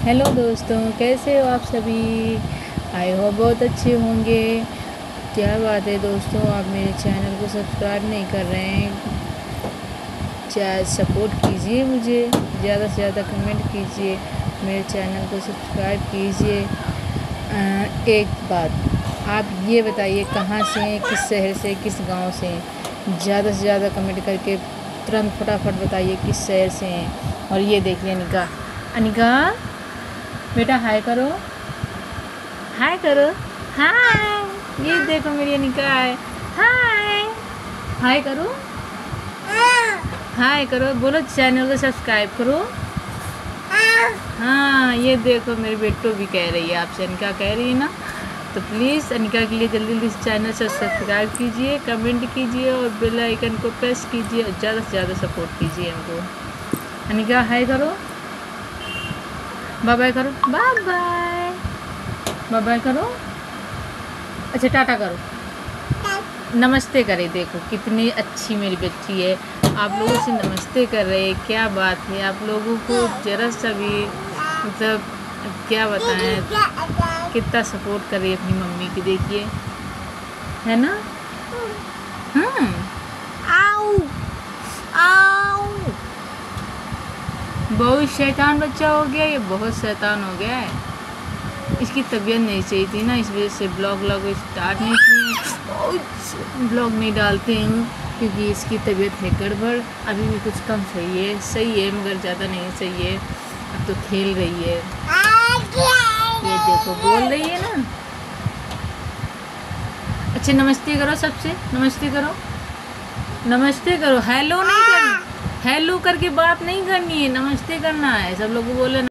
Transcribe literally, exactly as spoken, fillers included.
Hello दोस्तों, कैसे हो आप सभी। आई होप बहुत अच्छे होंगे। क्या बात है दोस्तों, आप मेरे चैनल को सब्सक्राइब नहीं कर रहे हैं। चाहे सपोर्ट कीजिए, मुझे ज़्यादा से ज़्यादा कमेंट कीजिए, मेरे चैनल को सब्सक्राइब कीजिए। एक बात आप ये बताइए, कहाँ से हैं, किस शहर से, किस गांव से हैं। ज़्यादा से ज़्यादा कमेंट करके तुरंत फटाफट बताइए किस शहर से हैं। और ये देखिए अनिका, अनिका बेटा हाय करो, हाय करो, हाय। ये देखो मेरी अनिका है, हाय हाय करो, हाय करो, बोलो चैनल को सब्सक्राइब करो। हाँ ये देखो मेरी बेटो भी कह रही है आपसे, अनिका कह रही है ना। तो प्लीज़ अनिका के लिए जल्दी जल्दी इस चैनल से सब्सक्राइब कीजिए, कमेंट कीजिए और बेल आइकन को प्रेस कीजिए और ज़्यादा से ज़्यादा सपोर्ट कीजिए हमको। अनिका हाय करो, बाय बाय करो, बाय बाय, बाय बाय करो। अच्छा टाटा करो, नमस्ते करे। देखो कितनी अच्छी मेरी बच्ची है, आप लोगों से नमस्ते कर रहे हैं। क्या बात है, आप लोगों को ज़रा सा भी मतलब क्या बताएं, कितना सपोर्ट कर रही है अपनी मम्मी की। देखिए है ना। हम्म आओ आओ, बहुत शैतान बच्चा हो गया, ये बहुत शैतान हो गया है। इसकी तबीयत नहीं सही थी ना, इस वजह से ब्लॉग व्लॉग स्टार्ट नहीं किए, ब्लॉग नहीं डालते हैं क्योंकि इसकी तबीयत है गड़बड़। अभी भी कुछ कम सही है, सही है मगर ज़्यादा नहीं सही है। अब तो खेल रही है, ये देखो बोल रही है ना। अच्छा नमस्ते करो, सबसे नमस्ते करो, नमस्ते करो। हेलो नहीं करना, हेलो करके बात नहीं करनी है, नमस्ते करना है। सब लोग को बोले